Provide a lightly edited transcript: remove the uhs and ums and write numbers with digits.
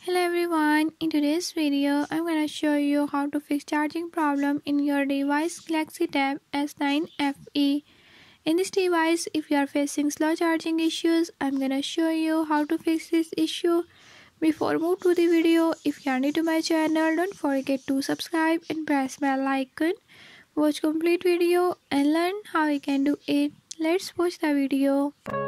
Hello everyone, in today's video I'm gonna show you how to fix charging problem in your device Galaxy Tab S9 FE. In this device, if you are facing slow charging issues, I'm gonna show you how to fix this issue. Before move to the video, if you are new to my channel, don't forget to subscribe and press bell icon. Watch complete video and learn how you can do it. Let's watch the video.